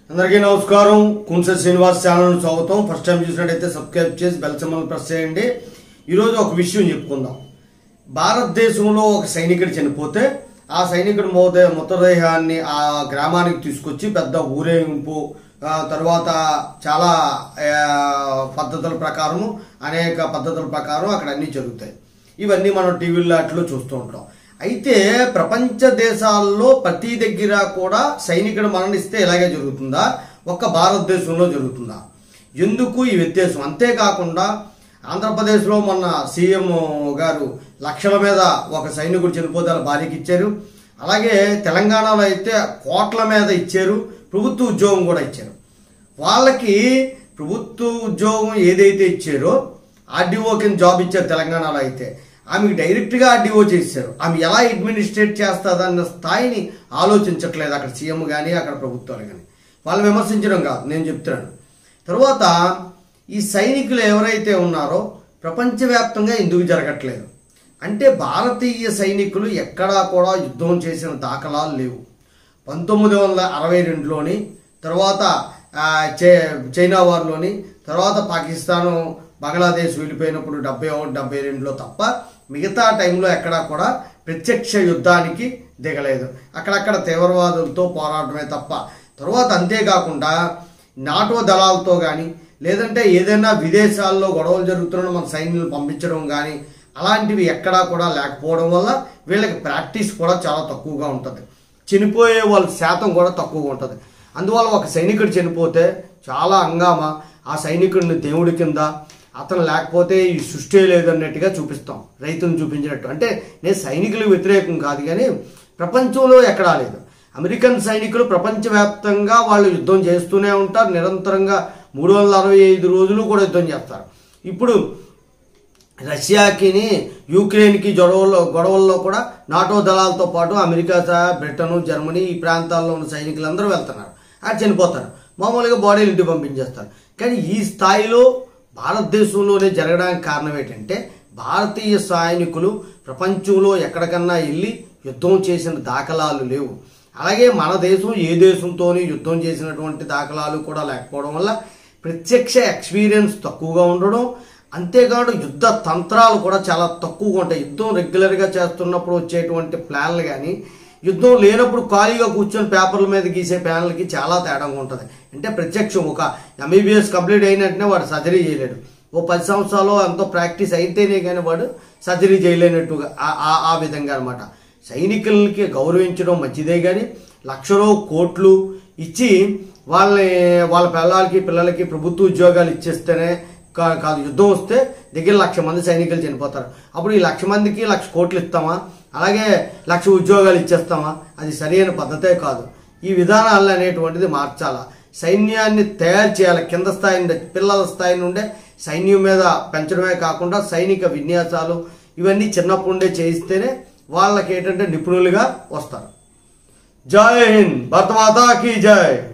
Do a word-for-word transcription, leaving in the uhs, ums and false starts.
అందరికీ నమస్కారం. కుంస శ్రీనివాస్ ఛానల్ స్వాగతం. ఫస్ట్ టైం చూసినట్టయితే సబ్స్క్రైబ్ చేసి బెల్ సింబల్ ప్రెస్ చేయండి. ఈరోజు ఒక విషయం చెప్పుకుందాం. భారతదేశంలో ఒక సైనికుడు చనిపోతే ఆ సైనికుడు మోదే మృతదేహాన్ని ఆ గ్రామానికి తీసుకొచ్చి పెద్ద ఊరేగింపు, తర్వాత చాలా పద్ధతుల ప్రకారము అనేక పద్ధతుల ప్రకారం అక్కడ అన్నీ జరుగుతాయి. ఇవన్నీ మనం టీవీలో అట్లో చూస్తూ ఉంటాం. అయితే ప్రపంచ దేశాల్లో ప్రతి దగ్గర కూడా సైనికుడు మరణిస్తే ఇలాగే జరుగుతుందా, ఒక్క భారతదేశంలో జరుగుతుందా? ఎందుకు ఈ వ్యత్యాసం? అంతేకాకుండా ఆంధ్రప్రదేశ్లో మొన్న సీఎం గారు లక్షల మీద ఒక సైనికుడు చనిపోతే వాళ్ళ భార్యకి ఇచ్చారు. అలాగే తెలంగాణలో అయితే కోట్ల మీద ఇచ్చారు. ప్రభుత్వ ఉద్యోగం కూడా ఇచ్చారు. వాళ్ళకి ప్రభుత్వ ఉద్యోగం ఏదైతే ఇచ్చారో ఆర్డీఓ కింద జాబ్ ఇచ్చారు తెలంగాణలో. అయితే ఆమెకి డైరెక్ట్గా ఆర్డీఓ చేశారు. ఆమె ఎలా అడ్మినిస్ట్రేట్ చేస్తుందన్న స్థాయిని ఆలోచించట్లేదు అక్కడ సీఎం కానీ అక్కడ ప్రభుత్వాలు కానీ. వాళ్ళు విమర్శించడం కాదు, నేను చెప్తున్నాను. తర్వాత ఈ సైనికులు ఎవరైతే ఉన్నారో ప్రపంచవ్యాప్తంగా ఎందుకు జరగట్లేదు అంటే, భారతీయ సైనికులు ఎక్కడా కూడా యుద్ధం చేసిన దాఖలాలు లేవు. పంతొమ్మిది వందల అరవై రెండులోని తర్వాత చైనా వార్లోని తర్వాత పాకిస్తాను బంగ్లాదేశ్ వెళ్ళిపోయినప్పుడు డెబ్బై ఒకటి డెబ్బై రెండులో తప్ప మిగతా టైంలో ఎక్కడా కూడా ప్రత్యక్ష యుద్ధానికి దిగలేదు. అక్కడక్కడ తీవ్రవాదులతో పోరాటమే తప్ప. తర్వాత అంతేకాకుండా నాటో దళాలతో కానీ లేదంటే ఏదైనా విదేశాల్లో గొడవలు జరుగుతున్న మన సైన్యులు పంపించడం కానీ అలాంటివి ఎక్కడా కూడా లేకపోవడం వల్ల వీళ్ళకి ప్రాక్టీస్ కూడా చాలా తక్కువగా ఉంటుంది. చనిపోయే వాళ్ళ శాతం కూడా తక్కువగా ఉంటుంది. అందువల్ల ఒక సైనికుడు చనిపోతే చాలా హంగామా, ఆ సైనికుడిని దేవుడి కింద, అతను లేకపోతే ఈ సృష్టి లేదన్నట్టుగా చూపిస్తాం, రైతులను చూపించినట్టు. అంటే నేను సైనికులకు వ్యతిరేకం కాదు, కానీ ప్రపంచంలో ఎక్కడా లేదు. అమెరికన్ సైనికులు ప్రపంచవ్యాప్తంగా వాళ్ళు యుద్ధం చేస్తూనే ఉంటారు. నిరంతరంగా మూడు వందల అరవై ఐదు రోజులు కూడా యుద్ధం చేస్తారు. ఇప్పుడు రష్యాకిని యూక్రెయిన్కి గొడవల్లో గొడవల్లో కూడా నాటో దళాలతో పాటు అమెరికా సహా బ్రిటన్, జర్మనీ ఈ ప్రాంతాల్లో ఉన్న సైనికులందరూ వెళ్తున్నారు. అది చనిపోతారు. మామూలుగా బాడీలు ఇంటికి పంపించేస్తారు. కానీ ఈ స్థాయిలో భారతదేశంలోనే జరగడానికి కారణం ఏంటంటే, భారతీయ సైనికులు ప్రపంచంలో ఎక్కడికన్నా వెళ్ళి యుద్ధం చేసిన దాఖలాలు లేవు. అలాగే మన దేశం ఏ దేశంతోని యుద్ధం చేసినటువంటి దాఖలాలు కూడా లేకపోవడం వల్ల ప్రత్యక్ష ఎక్స్పీరియన్స్ తక్కువగా ఉండడం, అంతేకాదు యుద్ధ తంత్రాలు కూడా చాలా తక్కువగా ఉంటాయి. యుద్ధం రెగ్యులర్గా చేస్తున్నప్పుడు వచ్చేటువంటి ప్లాన్లు కానీ యుద్ధం లేనప్పుడు ఖాళీగా కూర్చొని పేపర్ల మీద గీసే ప్లాన్లకి చాలా తేడాగా ఉంటుంది. అంటే ప్రత్యక్షం ఒక ఎంబీబీఎస్ కంప్లీట్ అయినట్టునే వాడు సర్జరీ చేయలేడు. ఓ పది సంవత్సరాలు ఎంతో ప్రాక్టీస్ అయితేనే కానీ వాడు సర్జరీ చేయలేనట్టుగా ఆ విధంగా అనమాట. సైనికులకి గౌరవించడం మంచిదే, కానీ లక్షలో కోట్లు ఇచ్చి వాళ్ళని వాళ్ళ పిల్లలకి పిల్లలకి ప్రభుత్వ ఉద్యోగాలు ఇచ్చేస్తేనే కాదు. యుద్ధం వస్తే దగ్గర లక్ష మంది సైనికులు చనిపోతారు. అప్పుడు ఈ లక్ష మందికి లక్ష కోట్లు ఇస్తామా, అలాగే లక్ష ఉద్యోగాలు ఇచ్చేస్తామా? అది సరైన పద్ధతే కాదు. ఈ విధానాలు అనేటువంటిది మార్చాలా. సైన్యాన్ని తయారు చేయాలి. కింద స్థాయి నుండి, పిల్లల స్థాయి నుండే సైన్యం మీద పెంచడమే కాకుండా సైనిక విన్యాసాలు ఇవన్నీ చిన్నప్పటి నుండే చేయిస్తేనే వాళ్ళకి ఏంటంటే నిపుణులుగా వస్తారు. జై హింద్, భారత మాతా కీ జై.